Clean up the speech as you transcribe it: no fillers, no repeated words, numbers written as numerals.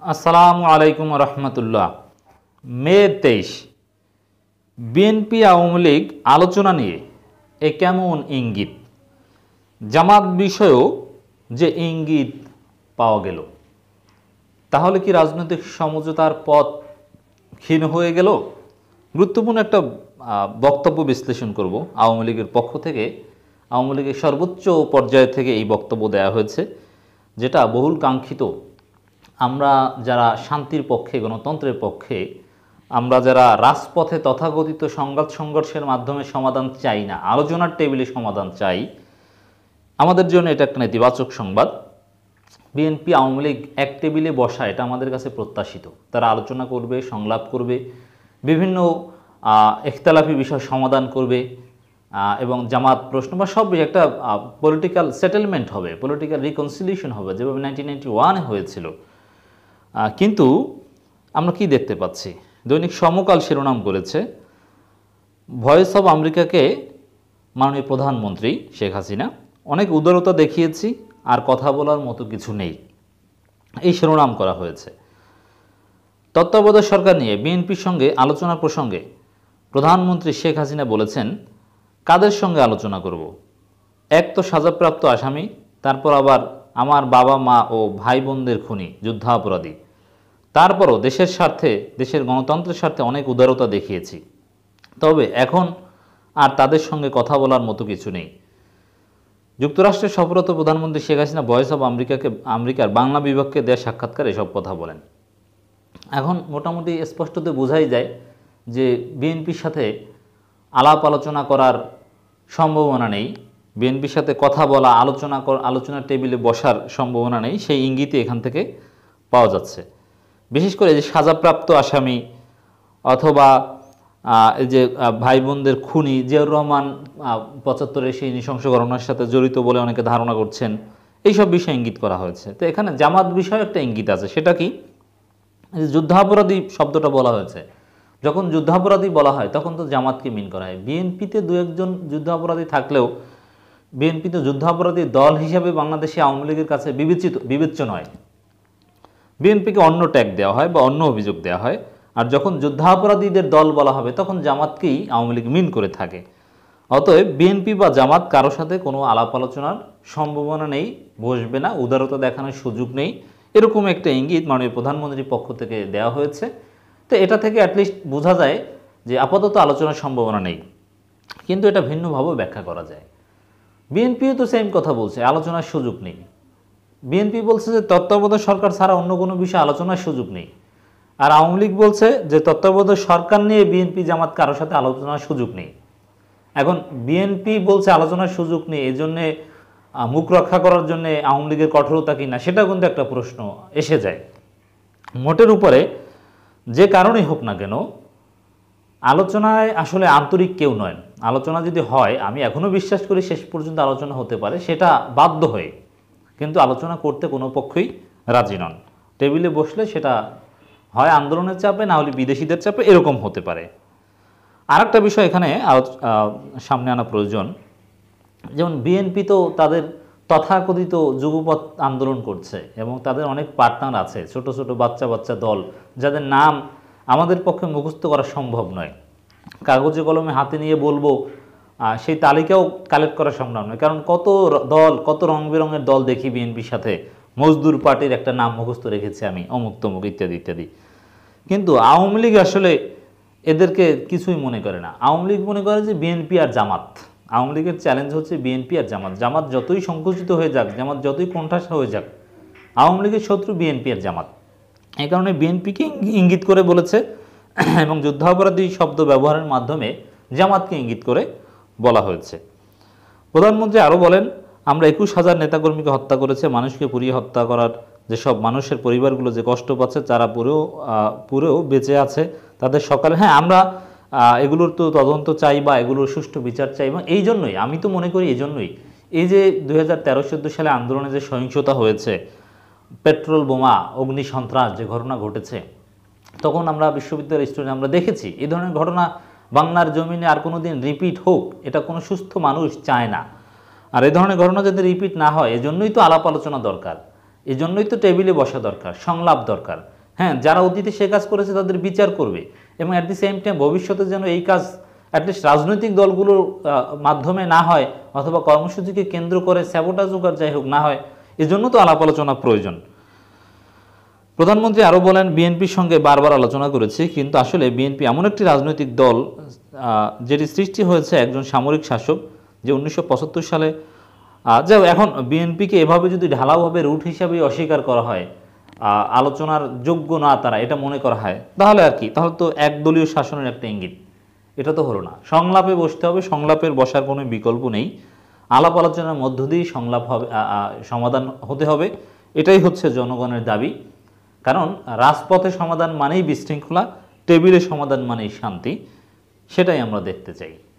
আসসালামু আলাইকুম রহমতুল্লাহ। মে 23 বিএনপি আওয়ামী লীগ আলোচনা নিয়ে এ কেমন ইঙ্গিত, জামাত বিষয়েও যে ইঙ্গিত পাওয়া গেল, তাহলে কি রাজনৈতিক সমঝোতার পথ ক্ষীণ হয়ে গেল? গুরুত্বপূর্ণ একটা বক্তব্য বিশ্লেষণ করব আওয়ামী লীগের পক্ষ থেকে। আওয়ামী লীগের সর্বোচ্চ পর্যায় থেকে এই বক্তব্য দেওয়া হয়েছে, যেটা বহুল কাঙ্ক্ষিত। আমরা যারা শান্তির পক্ষে, গণতন্ত্রের পক্ষে, আমরা যারা রাজপথে তথাকথিত সংঘাত সংঘর্ষের মাধ্যমে সমাধান চাই না, আলোচনার টেবিলে সমাধান চাই, আমাদের জন্য এটা একটা নেতিবাচক সংবাদ। বিএনপি আওয়ামী লীগ এক টেবিলে বসা, এটা আমাদের কাছে প্রত্যাশিত। তারা আলোচনা করবে, সংলাপ করবে, বিভিন্ন ইখতিলাফি বিষয় সমাধান করবে এবং জামাত প্রশ্ন বা সব একটা পলিটিক্যাল সেটেলমেন্ট হবে, পলিটিক্যাল রিকনসিলিয়েশন হবে, যেভাবে 1991 হয়েছিল। কিন্তু আমরা কি দেখতে পাচ্ছি? দৈনিক সমকাল শিরোনাম করেছে, ভয়েস অব আমেরিকাকে মাননীয় প্রধানমন্ত্রী শেখ হাসিনা অনেক উদারতা দেখিয়েছি, আর কথা বলার মতো কিছু নেই, এই শিরোনাম করা হয়েছে। তত্ত্বাবধায়ক সরকার নিয়ে বিএনপির সঙ্গে আলোচনা প্রসঙ্গে প্রধানমন্ত্রী শেখ হাসিনা বলেছেন, কাদের সঙ্গে আলোচনা করব? এক তো সাজাপ্রাপ্ত আসামি, তারপর আবার আমার বাবা মা ও ভাই বোনদের খুনি, যুদ্ধাপরাধী। তারপরও দেশের স্বার্থে, দেশের গণতন্ত্রের স্বার্থে অনেক উদারতা দেখিয়েছি, তবে এখন আর তাদের সঙ্গে কথা বলার মতো কিছু নেই। যুক্তরাষ্ট্রের সফররত প্রধানমন্ত্রী শেখ হাসিনা ভয়েস অব আমেরিকার বাংলা বিভাগকে দেওয়া সাক্ষাৎকারে এসব কথা বলেন। এখন মোটামুটি স্পষ্টতে বোঝাই যায় যে বিএনপির সাথে আলাপ আলোচনা করার সম্ভাবনা নেই, বিএনপির সাথে কথা বলা, আলোচনার টেবিলে বসার সম্ভাবনা নেই, সেই ইঙ্গিতই এখান থেকে পাওয়া যাচ্ছে। বিশেষ করে যে সাজাপ্রাপ্ত আসামি অথবা এই যে ভাই বোনদের খুনি জিয়াউর রহমান 75-এর সেই নৃশংস ঘটনার সাথে জড়িত বলে অনেকে ধারণা করছেন, এইসব বিষয়ে ইঙ্গিত করা হয়েছে। তো এখানে জামাত বিষয়ে একটা ইঙ্গিত আছে, সেটা কি? যুদ্ধাপরাধী শব্দটা বলা হয়েছে। যখন যুদ্ধাপরাধী বলা হয় তখন তো জামাতকে মিন করা হয়। বিএনপিতে দু একজন যুদ্ধাপরাধী থাকলেও বিএনপি তো যুদ্ধাপরাধী দল হিসাবে বাংলাদেশে আওয়ামী লীগের কাছে বিবেচ্য নয়। বিএনপিকে অন্য ট্যাগ দেওয়া হয় বা অন্য অভিযোগ দেওয়া হয়, আর যখন যুদ্ধাপরাধীদের দল বলা হবে তখন জামাতকেই আওয়ামী লীগ মিন করে থাকে। অতএব বিএনপি বা জামাত কারো সাথে কোনো আলাপ আলোচনার সম্ভাবনা নেই, বসবে না, উদারতা দেখানোর সুযোগ নেই, এরকম একটা ইঙ্গিত মাননীয় প্রধানমন্ত্রীর পক্ষ থেকে দেওয়া হয়েছে। তো এটা থেকে অ্যাটলিস্ট বোঝা যায় যে আপাতত আলোচনার সম্ভাবনা নেই, কিন্তু এটা ভিন্নভাবেও ব্যাখ্যা করা যায়। বিএনপিও তো সেম কথা বলছে, আলোচনার সুযোগ নেই। বিএনপি বলছে যে তত্ত্বাবধায়ক সরকার ছাড়া অন্য কোনো বিষয়ে আলোচনার সুযোগ নেই, আর আওয়ামী লীগ বলছে যে তত্ত্বাবধায়ক সরকার নিয়ে বিএনপি জামাত কারোর সাথে আলোচনার সুযোগ নেই। এখন বিএনপি বলছে আলোচনার সুযোগ নেই, এই জন্যে মুখ রক্ষা করার জন্য আওয়ামী লীগের কঠোরতা কিনা, সেটা কিন্তু একটা প্রশ্ন এসে যায়। মোটের উপরে যে কারণেই হোক না কেন, আলোচনায় আসলে আন্তরিক কেউ নয়। আলোচনা যদি হয়, আমি এখনও বিশ্বাস করি শেষ পর্যন্ত আলোচনা হতে পারে, সেটা বাধ্য হয়ে, কিন্তু আলোচনা করতে কোনো পক্ষই রাজি নন। টেবিলে বসলে সেটা হয় আন্দোলনের চাপে, না হলে বিদেশিদের চাপে, এরকম হতে পারে। আরেকটা বিষয় এখানে সামনে আনা প্রয়োজন, যেমন বিএনপি তো তাদের তথাকথিত যুগপৎ আন্দোলন করছে এবং তাদের অনেক পার্টনার আছে, ছোট ছোট বাচ্চা বাচ্চা দল, যাদের নাম আমাদের পক্ষে মুখস্থ করা সম্ভব নয়। কাগজে কলমে হাতে নিয়ে বলবো সেই তালিকাও কালেক্ট করা সম্ভব নয়, কারণ কত দল, কত রং বেরঙের দল দেখি বিএনপির সাথে। মজদুর পার্টির একটা নাম মুখস্থ রেখেছি আমি, অমুক তমুক ইত্যাদি ইত্যাদি। কিন্তু আওয়ামী লীগ আসলে এদেরকে কিছুই মনে করে না। আওয়ামী লীগ মনে করে যে বিএনপি আর জামাত, আওয়ামী লীগের চ্যালেঞ্জ হচ্ছে বিএনপি আর জামাত। জামাত যতই সংকুচিত হয়ে যাক, জামাত যতই কোণঠাসা হয়ে যাক, আওয়ামী লীগের শত্রু বিএনপি আর জামাত। এই কারণে বিএনপিকে ইঙ্গিত করে বলেছে এবং যুদ্ধাপরাধী শব্দ ব্যবহারের মাধ্যমে জামাতকে ইঙ্গিত করে বলা হয়েছে। প্রধানমন্ত্রী আরও বলেন, আমরা 21,000 নেতাকর্মীকে হত্যা করেছে, মানুষকে পুড়িয়ে হত্যা করার যেসব মানুষের পরিবারগুলো যে কষ্ট পাচ্ছে, যারা পুরেও বেঁচে আছে, তাদের সকালে, হ্যাঁ আমরা এগুলোর তো তদন্ত চাই বা এগুলোর সুষ্ঠু বিচার চাই। এবং এই জন্যই আমি তো মনে করি, এই জন্যই এই যে 2013-14 সালে আন্দোলনে যে সহিংসতা হয়েছে, পেট্রোল বোমা, অগ্নি সন্ত্রাস যে ঘটনা ঘটেছে, তখন আমরা বিশ্ববিদ্যালয়ের স্টুডেন্ট আমরা দেখেছি এই ধরনের ঘটনা বাংলার জমিনে আর কোনো দিন রিপিট হোক, এটা কোনো সুস্থ মানুষ চায় না। আর এই ধরনের ঘটনা যাতে রিপিট না হয়, এজন্যই তো আলাপ আলোচনা দরকার। এই জন্যই তো টেবিলে বসা দরকার, সংলাপ দরকার। হ্যাঁ, যারা অতীতে সে কাজ করেছে তাদের বিচার করবে, এবং অ্যাট দি সেম টাইম ভবিষ্যতে যেন এই কাজ অ্যাটলিস্ট রাজনৈতিক দলগুলোর মাধ্যমে না হয়, অথবা কর্মসূচিকে কেন্দ্র করে স্যাবোটাজ হোক আর যাই হোক না হয়, এজন্য তো আলাপ আলোচনা প্রয়োজন। প্রধানমন্ত্রী আরও বলেন, বিএনপির সঙ্গে বারবার আলোচনা করেছি, কিন্তু আসলে বিএনপি এমন একটি রাজনৈতিক দল যেটি সৃষ্টি হয়েছে একজন সামরিক শাসক, যে 1975 সালে যাও এখন বিএনপিকে এভাবে যদি ঢালাওভাবে রুট হিসাবে অস্বীকার করা হয়, আলোচনার যোগ্য না তারা এটা মনে করা হয়, তাহলে আর কি, তাহলে তো একদলীয় শাসনের একটা ইঙ্গিত, এটা তো হলো না। সংলাপে বসতে হবে, সংলাপের বসার কোনো বিকল্প নেই, আলাপ আলোচনার মধ্য দিয়েই সংলাপ হবে, সমাধান হতে হবে, এটাই হচ্ছে জনগণের দাবি। কারণ রাজপথে সমাধান মানেই বিশৃঙ্খলা, টেবিলে সমাধান মানেই শান্তি, সেটাই আমরা দেখতে চাই।